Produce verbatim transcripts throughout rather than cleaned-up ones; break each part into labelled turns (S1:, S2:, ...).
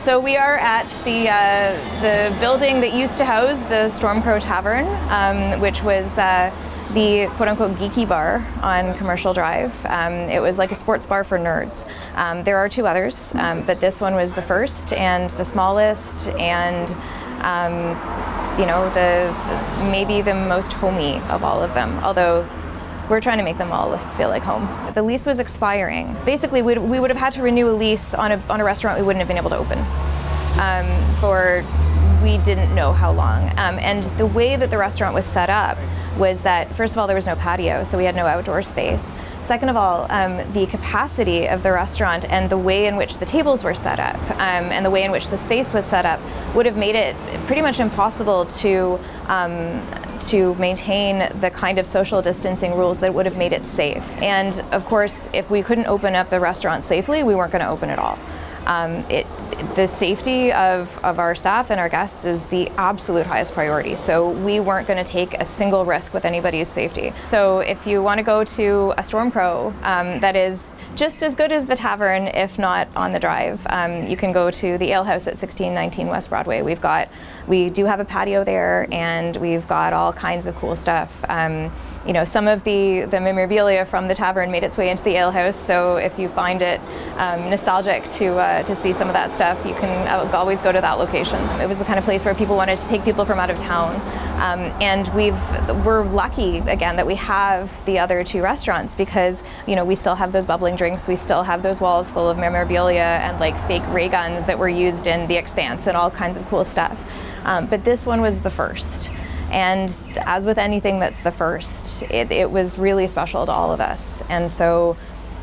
S1: So we are at the uh, the building that used to house the Stormcrow Tavern, um, which was uh, the quote-unquote geeky bar on Commercial Drive. Um, it was like a sports bar for nerds. Um, there are two others, um, but this one was the first and the smallest, and um, you know, the, the maybe the most homey of all of them. Although we're trying to make them all feel like home. The lease was expiring. Basically, we'd, we would have had to renew a lease on a, on a restaurant we wouldn't have been able to open um, for we didn't know how long. Um, and the way that the restaurant was set up was that, first of all, there was no patio, so we had no outdoor space. Second of all, um, the capacity of the restaurant and the way in which the tables were set up um, and the way in which the space was set up would have made it pretty much impossible to um, to maintain the kind of social distancing rules that would have made it safe. And of course, if we couldn't open up a restaurant safely, we weren't going to open at all. Um, it, the safety of, of our staff and our guests is the absolute highest priority. So we weren't going to take a single risk with anybody's safety. So if you want to go to a Stormcrow um, that is just as good as the tavern, if not on the drive, um, you can go to the Ale House at sixteen nineteen West Broadway. We've got, we do have a patio there, and we've got all kinds of cool stuff. Um, you know, some of the, the memorabilia from the tavern made its way into the Ale House, so if you find it um, nostalgic to, uh, to see some of that stuff, you can always go to that location. It was the kind of place where people wanted to take people from out of town. Um, and we've, we're lucky, again, that we have the other two restaurants, because, you know, we still have those bubbling drinks, we still have those walls full of memorabilia and like fake ray guns that were used in The Expanse and all kinds of cool stuff. Um, but this one was the first. And as with anything that's the first, it, it was really special to all of us. And so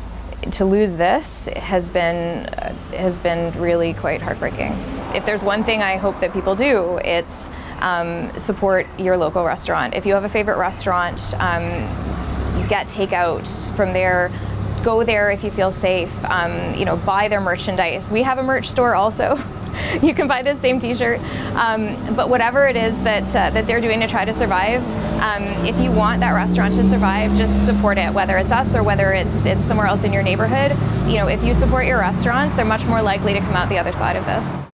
S1: to lose this has been, uh, has been really quite heartbreaking. If there's one thing I hope that people do, it's um, support your local restaurant. If you have a favorite restaurant, um, get takeout from there. Go there if you feel safe. Um, you know, buy their merchandise. We have a merch store also. You can buy the same t-shirt. Um, but whatever it is that, uh, that they're doing to try to survive, um, if you want that restaurant to survive, just support it, whether it's us or whether it's, it's somewhere else in your neighborhood. You know, if you support your restaurants, they're much more likely to come out the other side of this.